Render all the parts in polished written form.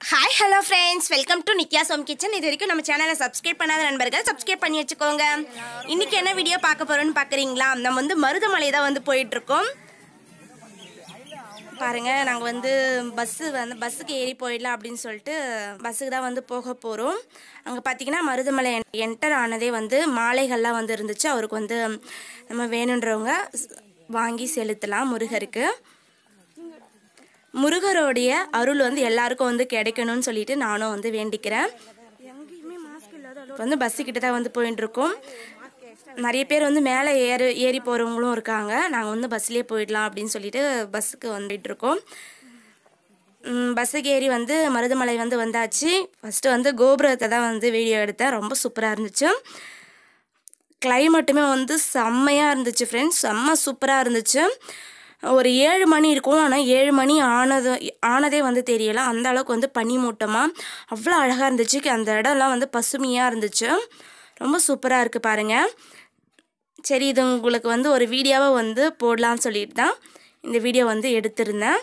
Hi, hello friends. Welcome to Nitya's Home Kitchen. இது வரைக்கும் நம்ம சேனலை சப்ஸ்கிரைப் பண்ணாத நண்பர்கள் சப்ஸ்கிரைப் பண்ணி வச்சுக்கோங்க. இன்னைக்கு என்ன வீடியோ பார்க்க போறோம்னு பார்க்குறீங்களா? நம்ம வந்து மருதமலை தான் வந்து போயிட்டு இருக்கோம். பாருங்க, நாங்கள் வந்து பஸ்ஸுக்கு ஏறி போயிடலாம் அப்படின்னு சொல்லிட்டு பஸ்ஸுக்கு தான் வந்து போக போகிறோம். அங்கே பார்த்தீங்கன்னா மருதமலை என்டர் ஆனதே வந்து மாலைகள்லாம் வந்து இருந்துச்சு. அவருக்கு வந்து நம்ம வேணுன்றவங்க வாங்கி செலுத்தலாம் முருகருக்கு. முருகருடைய அருள் வந்து எல்லாருக்கும் வந்து கிடைக்கணும்னு சொல்லிட்டு நானும் வந்து வேண்டிக்கிறேன். வந்து பஸ்ஸுக்கிட்ட தான் வந்து போயிட்டு இருக்கோம். நிறைய பேர் வந்து மேலே ஏறி போகிறவங்களும் இருக்காங்க. நாங்கள் வந்து பஸ்லேயே போயிடலாம் அப்படின்னு சொல்லிட்டு பஸ்ஸுக்கு வந்துட்டு இருக்கோம். பஸ்ஸுக்கு ஏறி வந்து மருதமலை வந்து வந்தாச்சு. ஃபஸ்ட்டு வந்து கோபுரத்தை தான் வந்து வீடியோ எடுத்தேன். ரொம்ப சூப்பராக இருந்துச்சு. கிளைமேட்டுமே வந்து செம்மையாக இருந்துச்சு ஃப்ரெண்ட்ஸ். செம்ம சூப்பராக இருந்துச்சு. ஒரு 7 மணி இருக்கும். ஆனால் 7 மணி ஆனதே வந்து தெரியலை. அந்த அளவுக்கு வந்து பனிமூட்டமாக அவ்வளோ அழகாக இருந்துச்சு. அந்த இடம்லாம் வந்து பசுமையாக இருந்துச்சு. ரொம்ப சூப்பராக இருக்குது பாருங்கள். சரி, இது உங்களுக்கு வந்து ஒரு வீடியோவை வந்து போடலான்னு சொல்லிட்டு தான் இந்த வீடியோ வந்து எடுத்திருந்தேன்.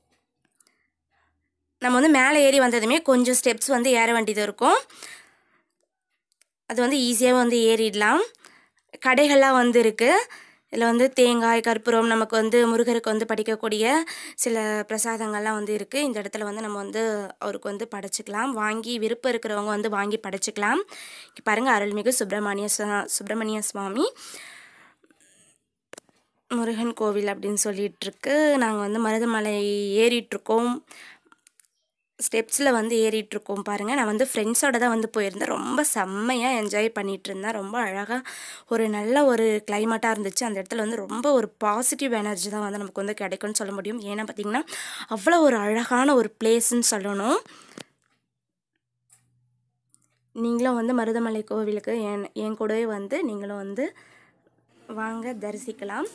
நம்ம வந்து மேலே ஏறி வந்ததுமே கொஞ்சம் ஸ்டெப்ஸ் வந்து ஏற வேண்டியது இருக்கும். அது வந்து ஈஸியாக வந்து ஏறிடலாம். கடைகள்லாம் வந்து இருக்குது. இதில் வந்து தேங்காய், கற்பூரம், நமக்கு வந்து முருகருக்கு வந்து படைக்கக்கூடிய சில பிரசாதங்கள்லாம் வந்து இருக்குது. இந்த இடத்துல வந்து நம்ம வந்து அவருக்கு வந்து படைச்சிக்கலாம். வாங்கி விருப்பம் இருக்கிறவங்க வந்து வாங்கி படைச்சிக்கலாம். பாருங்கள், அருள்மிகு சுப்பிரமணிய சுவாமி முருகன் கோவில் அப்படின்னு சொல்லிகிட்ருக்கு. நாங்கள் வந்து மருதமலை ஏறிட்டுருக்கோம். ஸ்டெப்ஸில் வந்து ஏறிட்டுருக்கோம் பாருங்கள். நான் வந்து ஃப்ரெண்ட்ஸோடு தான் வந்து போயிருந்தேன். ரொம்ப செம்மையாக என்ஜாய் பண்ணிகிட்டு இருந்தேன். ரொம்ப அழகாக ஒரு நல்ல ஒரு கிளைமேட்டாக இருந்துச்சு. அந்த இடத்துல வந்து ரொம்ப ஒரு பாசிட்டிவ் எனர்ஜி தான் வந்து நமக்கு வந்து கிடைக்கும்னு சொல்ல முடியும். ஏன்னா பார்த்திங்கன்னா அவ்வளோ ஒரு அழகான ஒரு பிளேஸ்ன்னு சொல்லணும். நீங்களும் வந்து மருதமலை கோவிலுக்கு என் கூடவே வந்து நீங்களும் வந்து வாங்க தரிசிக்கலாம்.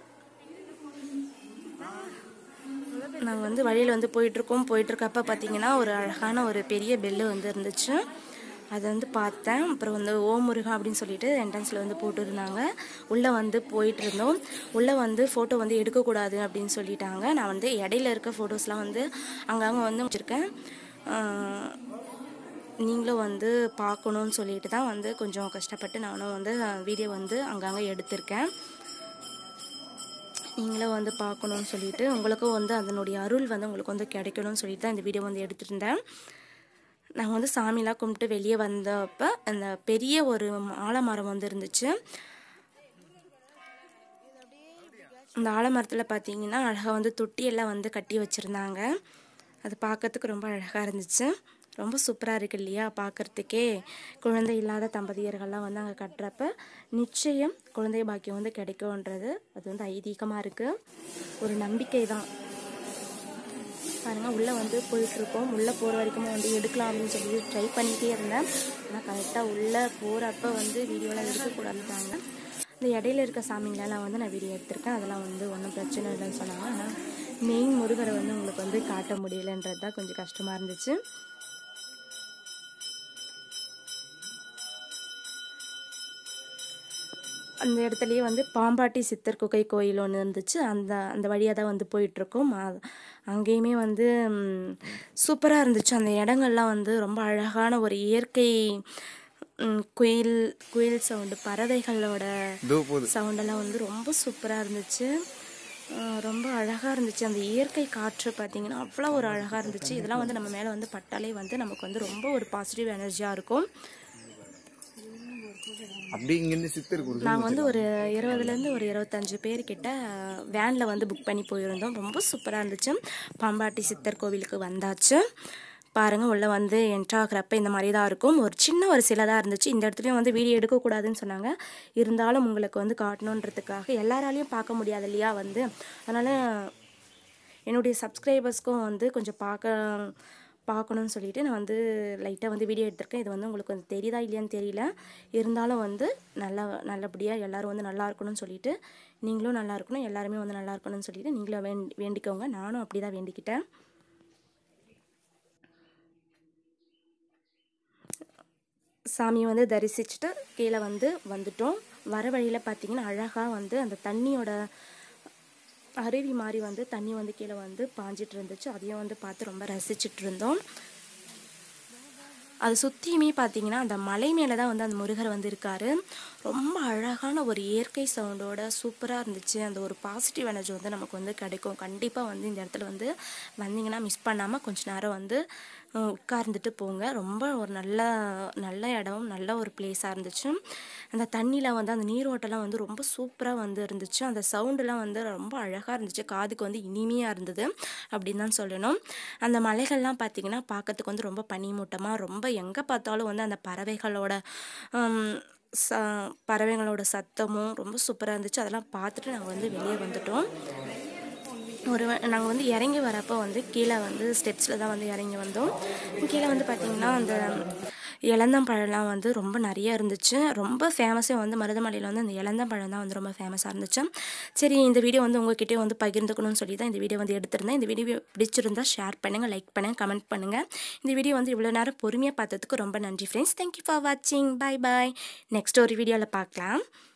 நாங்கள் வந்து வழியில் வந்து போயிட்டுருக்கப்ப பார்த்திங்கன்னா ஒரு அழகான ஒரு பெரிய பெல்லு வந்து இருந்துச்சு. அதை வந்து பார்த்தேன். அப்புறம் வந்து ஓம் முருகா அப்படின்னு சொல்லிட்டு என்ட்ரன்ஸில் வந்து போட்டுருந்தாங்க. உள்ளே வந்து போயிட்டுருந்தோம். உள்ளே வந்து ஃபோட்டோ வந்து எடுக்கக்கூடாது அப்படின்னு சொல்லிட்டாங்க. நான் வந்து இடையில இருக்க ஃபோட்டோஸ்லாம் வந்து அங்கங்கே வந்து வச்சுருக்கேன். நீங்களும் வந்து பார்க்கணுன்னு சொல்லிட்டு தான் வந்து கொஞ்சம் கஷ்டப்பட்டு நானும் வந்து வீடியோ வந்து அங்கங்கே எடுத்திருக்கேன். நீங்களும் வந்து பார்க்கணுன்னு சொல்லிட்டு உங்களுக்கும் வந்து அதனுடைய அருள் வந்து உங்களுக்கு வந்து கிடைக்கணும்னு சொல்லிட்டு தான் இந்த வீடியோ வந்து எடுத்துருந்தேன். நாங்கள் வந்து சாமிலாம் கும்பிட்டு வெளியே வந்தப்போ அந்த பெரிய ஒரு ஆலமரம் வந்து இருந்துச்சு. அந்த ஆலமரத்தில் பார்த்தீங்கன்னா அழகாக வந்து தொட்டியெல்லாம் வந்து கட்டி வச்சுருந்தாங்க. அது பார்க்கறதுக்கு ரொம்ப அழகாக இருந்துச்சு. ரொம்ப சூப்பராக இருக்குது இல்லையா பார்க்குறதுக்கே. குழந்தை இல்லாத தம்பதியர்கள்லாம் வந்து அங்கே கட்டுறப்ப நிச்சயம் குழந்தை பாக்கியம் வந்து கிடைக்கும்ன்றது அது வந்து ஐதீகமாக இருக்குது. ஒரு நம்பிக்கை தான். பாருங்கள், உள்ளே வந்து போயிட்டுருக்கோம். உள்ளே போகிற வரைக்கும் வந்து எடுக்கலாம் அப்படின்னு சொல்லி ட்ரை பண்ணிகிட்டே இருந்தேன். ஆனால் கரெக்டாக உள்ளே போகிறப்ப வந்து வீடியோலாம் எடுக்கக்கூடாதுட்டாங்க. இந்த இடையில இருக்க சாமிங்களெல்லாம் வந்து நான் வீடியோ எடுத்திருக்கேன். அதெல்லாம் வந்து ஒன்றும் பிரச்சனை இல்லைன்னு சொன்னாங்க. ஆனால் மெயின் முருகரை வந்து உங்களுக்கு வந்து காட்ட முடியலைன்றது தான் கொஞ்சம் கஷ்டமாக இருந்துச்சு. அந்த இடத்துலையே வந்து பாம்பாட்டி சித்தர் குகை கோயில் ஒன்று இருந்துச்சு. அந்த வழியாக தான் வந்து போயிட்டுருக்கோம். அங்கேயுமே வந்து சூப்பராக இருந்துச்சு. அந்த இடங்கள்லாம் வந்து ரொம்ப அழகான ஒரு இயற்கை குயில் சவுண்டு, பறவைகளோட சவுண்டெல்லாம் வந்து ரொம்ப சூப்பராக இருந்துச்சு. ரொம்ப அழகாக இருந்துச்சு. அந்த இயற்கை காற்று பார்த்திங்கன்னா அவ்வளோ ஒரு அழகாக இருந்துச்சு. இதெல்லாம் வந்து நம்ம மேலே வந்து பட்டாலே வந்து நமக்கு வந்து ரொம்ப ஒரு பாசிட்டிவ் எனர்ஜியாக இருக்கும். நாங்கள் வந்து ஒரு 20லேருந்து ஒரு 25 பேர்கிட்ட வேனில் வந்து புக் பண்ணி போயிருந்தோம். ரொம்ப சூப்பராக இருந்துச்சு. பாம்பாட்டி சித்தர் கோவிலுக்கு வந்தாச்சு. பாருங்கள், உள்ளே வந்து என்ட்ராகிறப்ப இந்த மாதிரி தான் இருக்கும். ஒரு சின்ன ஒரு சிலை தான் இருந்துச்சு. இந்த இடத்துலையும் வந்து வீடியோ எடுக்கக்கூடாதுன்னு சொன்னாங்க. இருந்தாலும் உங்களுக்கு வந்து காட்டணுன்றதுக்காக எல்லாராலையும் பார்க்க முடியாது இல்லையா வந்து. அதனால் என்னுடைய சப்ஸ்கிரைபர்ஸ்க்கும் வந்து கொஞ்சம் பார்க்கணுன்னு சொல்லிட்டு நான் வந்து லைட்டாக வந்து வீடியோ எடுத்திருக்கேன். இது வந்து உங்களுக்கு வந்து தெரியுதா இல்லையான்னு தெரியல. இருந்தாலும் வந்து நல்லபடியாக எல்லோரும் வந்து நல்லா இருக்கணும்னு சொல்லிட்டு, நீங்களும் நல்லா இருக்கணும், எல்லாருமே வந்து நல்லா இருக்கணும்னு சொல்லிட்டு நீங்களும் வேண்டிக்கோங்க. நானும் அப்படி தான் வேண்டிக்கிட்டேன். சாமியை வந்து தரிசிச்சுட்டு கீழே வந்து வந்துட்டோம். வர வழியில் பார்த்திங்கன்னா அழகாக வந்து அந்த தண்ணியோட அருவி மாதிரி வந்து தண்ணி வந்து கீழே வந்து பாஞ்சிட்டு இருந்துச்சு. அதையும் வந்து பார்த்து ரொம்ப ரசிச்சுட்டு இருந்தோம். அது சுற்றியுமே பார்த்தீங்கன்னா அந்த மலை மேலே தான் வந்து அந்த முருகர் வந்து இருக்கார். ரொம்ப அழகான ஒரு இயற்கை சவுண்டோட சூப்பராக இருந்துச்சு. அந்த ஒரு பாசிட்டிவ் எனர்ஜி வந்து நமக்கு வந்து கிடைக்கும். கண்டிப்பாக வந்து இந்த இடத்துல வந்து வந்தீங்கன்னா மிஸ் பண்ணாமல் கொஞ்ச நேரம் வந்து உட்கார்ந்துட்டு போங்க. ரொம்ப ஒரு நல்ல இடம், நல்ல ஒரு பிளேஸாக இருந்துச்சு. அந்த தண்ணியில் வந்து அந்த நீரோட்டெல்லாம் வந்து ரொம்ப சூப்பராக வந்து இருந்துச்சு. அந்த சவுண்டெலாம் வந்து ரொம்ப அழகாக இருந்துச்சு. காதுக்கு வந்து இனிமையாக இருந்தது அப்படின்னு தான் சொல்லணும். அந்த மலைகள்லாம் பார்த்திங்கன்னா பார்க்கறதுக்கு வந்து ரொம்ப பனிமூட்டமாக, ரொம்ப எங்கே பார்த்தாலும் வந்து அந்த பறவைகளோட சத்தமும் ரொம்ப சூப்பராக இருந்துச்சு. அதெல்லாம் பார்த்துட்டு நாங்கள் வந்து வெளியே வந்துட்டோம். நாங்கள் வந்து இறங்கி வரப்போ வந்து கீழே வந்து ஸ்டெப்ஸில் தான் வந்து இறங்கி வந்தோம். கீழே வந்து பார்த்திங்கன்னா அந்த இலந்தம்பழம்லாம் வந்து ரொம்ப நிறைய இருந்துச்சு. ரொம்ப ஃபேமஸே வந்து மருதமலையில் வந்து அந்த இலந்தம்பழம் தான் வந்து ரொம்ப ஃபேமஸாக இருந்துச்சு. சரி, இந்த வீடியோ வந்து உங்கள்கிட்டே வந்து பகிர்ந்துக்கணும்னு சொல்லி தான் இந்த வீடியோ வந்து எடுத்திருந்தேன். இந்த வீடியோ பிடிச்சிருந்தா ஷேர் பண்ணுங்கள், லைக் பண்ணுங்கள், கமெண்ட் பண்ணுங்கள். இந்த வீடியோ வந்து இவ்வளோ நேரம் பொறுமையாக பார்த்ததுக்கு ரொம்ப நன்றி ஃப்ரெண்ட்ஸ். தேங்க்யூ ஃபார் வாட்சிங். பாய் பாய். நெக்ஸ்ட் ஒரு வீடியோவில் பார்க்கலாம்.